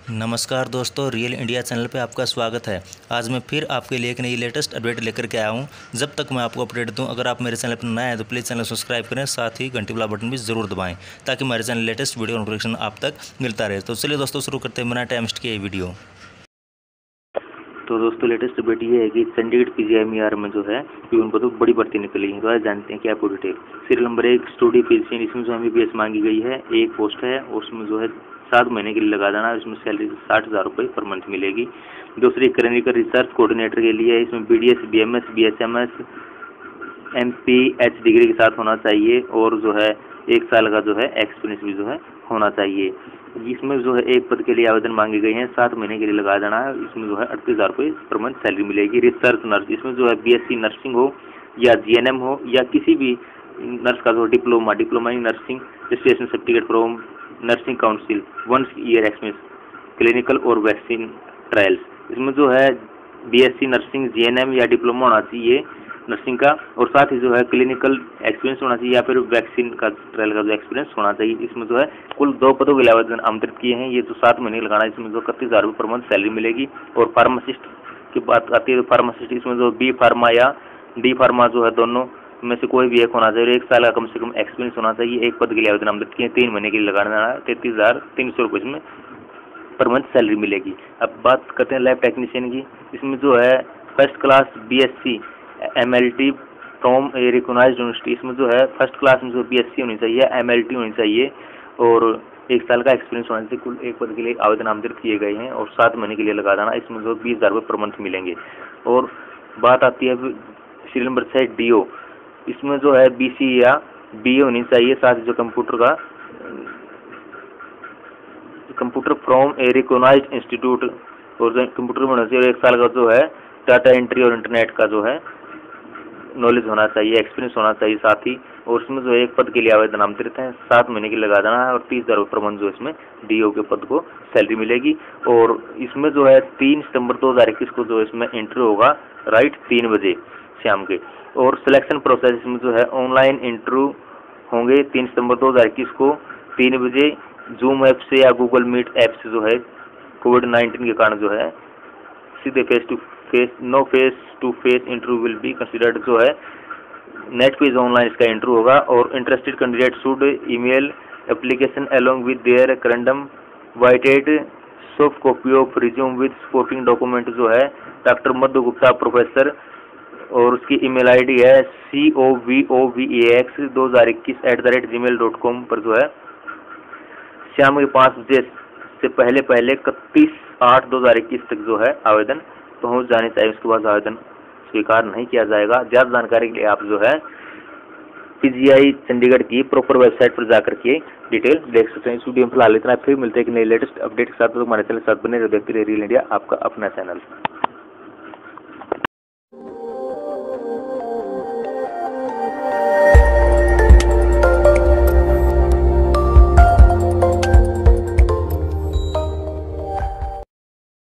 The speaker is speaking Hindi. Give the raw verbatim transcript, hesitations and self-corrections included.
नमस्कार दोस्तों, रियल इंडिया चैनल पे आपका स्वागत है। आज मैं फिर आपके लिए एक नई लेटेस्ट अपडेट लेकर के आया हूँ। जब तक मैं आपको अपडेट दूँ, अगर आप मेरे चैनल पर नए हैं तो प्लीज़ चैनल सब्सक्राइब करें, साथ ही घंटी वाला बटन भी ज़रूर दबाएं ताकि हमारे चैनल लेटेस्ट वीडियो नोटिफिकेशन आप तक मिलता रहे। तो चलिए दोस्तों, शुरू करते हैं बिना टाइम वेस्ट किए वीडियो। तो दोस्तों लेटेस्ट अपडेट ये है कि चंडीगढ़ पीजीआईएमईआर में जो है पीवन पदों की बड़ी भर्ती निकली है। तो आज जानते हैं क्या पूरी डिटेल। सीरियल नंबर एक स्टूडियो फिजिशियन, इसमें जो एमबीबीएस मांगी गई है, एक पोस्ट है और उसमें जो है सात महीने के लिए लगा देना है। इसमें सैलरी साठ हज़ार रुपये पर मंथ मिलेगी। दूसरी क्लिनिकल रिसर्च कोऑर्डिनेटर के लिए इसमें B D S B M S B S M S M P H degree के साथ होना चाहिए और जो है एक साल का जो है एक्सपीरियंस भी जो है होना चाहिए। इसमें जो है एक पद के लिए आवेदन मांगे गए हैं, सात महीने के लिए लगा देना है। इसमें जो है अड़तीस हज़ार रुपये पर मंथ सैलरी मिलेगी। रिसर्च नर्स, इसमें जो है बीएससी नर्सिंग हो या जीएनएम हो या किसी भी नर्स का जो diploma diploma in nursing registration certificate from nursing council one year experience clinical और वैक्सीन ट्रायल्स। इसमें जो है बीएससी नर्सिंग जीएनएम या डिप्लोमा होना चाहिए नर्सिंग का, और साथ ही जो है क्लिनिकल एक्सपीरियंस होना चाहिए या फिर वैक्सीन का ट्रायल का जो एक्सपीरियंस होना चाहिए। इसमें जो है कुल दो पदों के लिए आवेदन आमंत्रित किए हैं। ये जो सात महीने लगाना है, इसमें जो इकतीस हज़ार रुपये पर मंथ सैलरी मिलेगी। और फार्मासिस्ट की बात आती है तो फार्मासिस्ट इसमें जो बी फार्मा या डी फार्मा जो है दोनों में से कोई भी एक होना चाहिए। एक साल का कम से कम एक्सपीरियंस होना चाहिए। एक पद के लिए आवेदन आमंत्रित किए, तीन महीने के लिए लगाना है। तैतीस हज़ार तीन सौ रुपये इसमें पर मंथ सैलरी मिलेगी। अब बात करते हैं लैब टेक्नीशियन की। इसमें जो है first class B S C M L T from a recognised university. इसमें जो है फर्स्ट क्लास में जो बीएससी होनी चाहिए, एमएलटी होनी चाहिए और एक साल का एक्सपीरियंस होने से कुल एक पद के लिए आवेदन आमंत्रित किए गए हैं और सात महीने के लिए लगा देना। इसमें जो बीस हज़ार रुपये पर मंथ मिलेंगे। और बात आती है सीरियल नंबर छः डीओ। इसमें जो है बीसी या बीए होनी चाहिए, साथ ही जो कंप्यूटर का computer from a recognised institute और जो कंप्यूटर में होना चाहिए। एक साल का जो है डाटा एंट्री और इंटरनेट का जो है नॉलेज होना चाहिए, एक्सपीरियंस होना चाहिए साथ ही। और इसमें जो एक पद के लिए आवेदन आमंत्रित हैं, सात महीने के लिए लगा देना है और तीस हज़ार रुपये पर मंथ जो इसमें डीओ के पद को सैलरी मिलेगी। और इसमें जो है तीन सितंबर दो हज़ार इक्कीस को जो इसमें इंटरव्यू होगा, राइट तीन बजे शाम के। और सिलेक्शन प्रोसेस इसमें जो है ऑनलाइन इंटरव्यू होंगे तीन सितंबर दो हज़ार इक्कीस को तीन बजे जूम ऐप से या गूगल मीट ऐप से। जो है कोविड नाइन्टीन के कारण जो है सीधे face to face no face to face interview will be considered. जो है नेट पेज ऑनलाइन इसका इंटरव्यू होगा। और interested candidate should email application along with their curriculum vitae soft copy of resume with supporting document. जो है डॉक्टर मधु गुप्ता प्रोफेसर, और उसकी ईमेल आईडी है C O V O V A X दो हज़ार इक्कीस at the rate G mail dot com पर जो है शाम के पाँच बजे से पहले पहले इकतीस आठ दो हज़ार इक्कीस तक जो है आवेदन पहुंच जाने चाहिए। उसके बाद आवेदन स्वीकार नहीं किया जाएगा। ज़्यादा जानकारी के लिए आप जो है पीजीआई चंडीगढ़ की प्रॉपर वेबसाइट पर जाकर के डिटेल देख सकते हैं। इस वीडियो में फिलहाल इतना, फिर मिलते हैं कि नई लेटेस्ट अपडेट के साथ। तो हमारे चैनल के साथ बने रहो, देखते रहिए रियल इंडिया, आपका अपना चैनल।